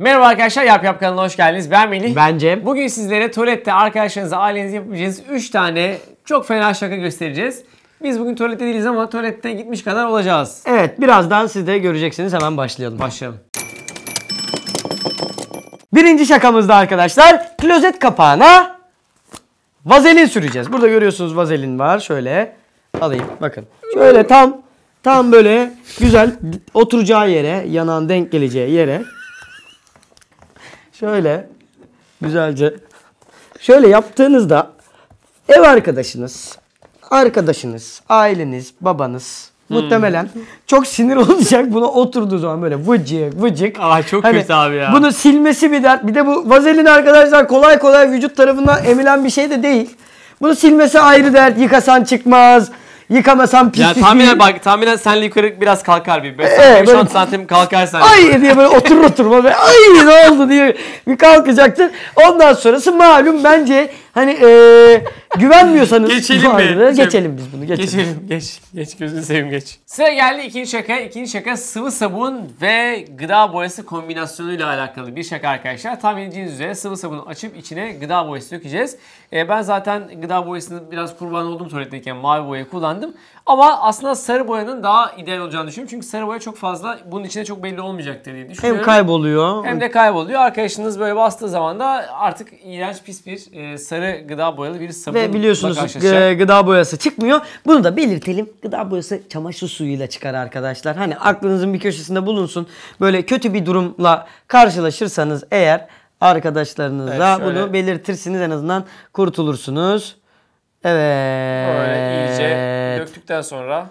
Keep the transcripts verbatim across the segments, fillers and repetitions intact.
Merhaba arkadaşlar, Yap Yap kanalına hoş geldiniz. Ben Melih. Ben Cem. Bugün sizlere tuvalette arkadaşlarınızla, ailenizle yapabileceğiniz üç tane çok fena şaka göstereceğiz. Biz bugün tuvalette değiliz ama tuvalette gitmiş kadar olacağız. Evet, birazdan siz de göreceksiniz. Hemen başlayalım. Başlayalım. Birinci şakamızda arkadaşlar klozet kapağına vazelin süreceğiz. Burada görüyorsunuz vazelin var. Şöyle alayım. Bakın. Şöyle tam tam böyle güzel oturacağı yere, yanağın denk geleceği yere şöyle güzelce şöyle yaptığınızda ev arkadaşınız, arkadaşınız, aileniz, babanız hmm. muhtemelen çok sinir olacak buna oturduğu zaman böyle vıcık vıcık. Aa çok hani kötü abi ya. Bunu silmesi bir dert. Bir de bu vazelin arkadaşlar kolay kolay vücut tarafından emilen bir şey de değil. Bunu silmesi ayrı dert. Yıkasan çıkmaz. Yıkamasan pis ya, pis. tahminen bak tahminen senle yukarı biraz kalkar bir. beş Evet, altı santim kalkar sen. Ay diye böyle oturur oturmaz böyle ay ne oldu diye bir kalkacaktır. Ondan sonrası malum bence hani ee, güvenmiyorsanız geçelim mi? Geçelim biz bunu. Geçelim. Geçelim. Geç. Geç gözünü seveyim geç. Sıra geldi ikinci şaka. İkinci şaka sıvı sabun ve gıda boyası kombinasyonuyla alakalı bir şaka arkadaşlar. Tahmin edeceğiniz üzere sıvı sabunu açıp içine gıda boyası dökeceğiz. Ee, ben zaten gıda boyasını biraz kurban oldum tuvaletteyken mavi boya kullandım. Ama aslında sarı boyanın daha ideal olacağını düşünüyorum. Çünkü sarı boya çok fazla bunun içinde çok belli olmayacaktır diye düşünüyorum. Hem kayboluyor. Hem de kayboluyor. Arkadaşınız böyle bastığı zaman da artık iğrenç pis bir e, sarı gıda boyalı bir sabunla ve biliyorsunuz gıda boyası çıkmıyor. Bunu da belirtelim. Gıda boyası çamaşır suyuyla çıkar arkadaşlar. Hani aklınızın bir köşesinde bulunsun. Böyle kötü bir durumla karşılaşırsanız eğer arkadaşlarınıza evet, bunu belirtirsiniz, en azından kurtulursunuz. Evet. Böyle iyice döktükten sonra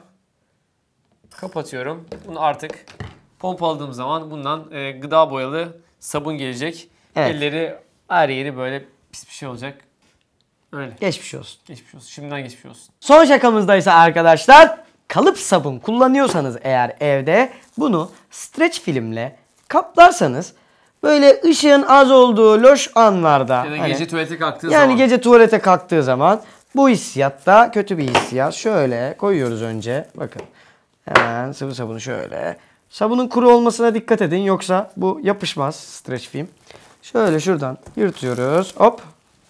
kapatıyorum. Bunu artık pompaladığım zaman bundan e, gıda boyalı sabun gelecek. Evet. Elleri her yeri böyle pis bir şey olacak. Öyle. Geçmiş olsun. Geçmiş olsun. Şimdiden geçmiş olsun. Son şakamızda ise arkadaşlar kalıp sabun kullanıyorsanız eğer evde bunu streç filmle kaplarsanız böyle ışığın az olduğu loş anlarda ya da gece hani, tuvalete kalktığı yani zaman. Yani gece tuvalete kalktığı zaman bu hissiyatta kötü bir hissiyat. Şöyle koyuyoruz önce. Bakın. Hemen sıvı sabunu şöyle. Sabunun kuru olmasına dikkat edin. Yoksa bu yapışmaz streç film. Şöyle şuradan yırtıyoruz. Hop.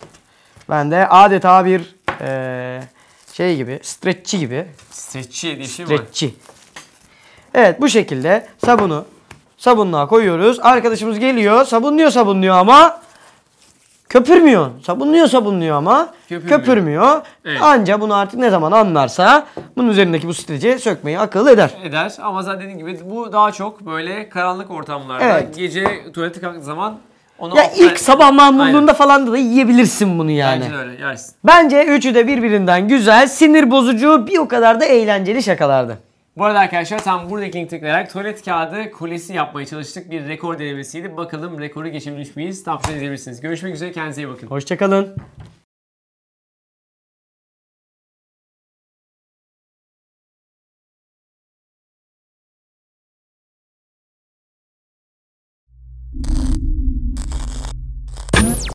Ben de adeta bir ee, şey gibi, streççi gibi. Streççi diye bir şey mi var? Streççi. Evet, bu şekilde sabunu sabunluğa koyuyoruz. Arkadaşımız geliyor, sabunluyor sabunluyor ama köpürmüyor. Sabunluyor sabunluyor ama köpürmüyor. köpürmüyor. Evet. Anca bunu artık ne zaman anlarsa bunun üzerindeki bu streci sökmeyi akıl eder. Eder ama zaten dediğim gibi bu daha çok böyle karanlık ortamlarda evet. Gece tuvalete kalktığı zaman onu ya ilk sabah mamurluğunda falan da yiyebilirsin bunu yani. Bence öyle yersin. Bence üçü de birbirinden güzel, sinir bozucu, bir o kadar da eğlenceli şakalardı. Bu arada arkadaşlar tam buradaki linki tıklayarak tuvalet kağıdı kolesi yapmaya çalıştık. Bir rekor denemesiydi. Bakalım rekoru geçebilmiş miyiz? Tam şunu izleyebilirsiniz. Görüşmek üzere, kendinize iyi bakın. Hoşçakalın.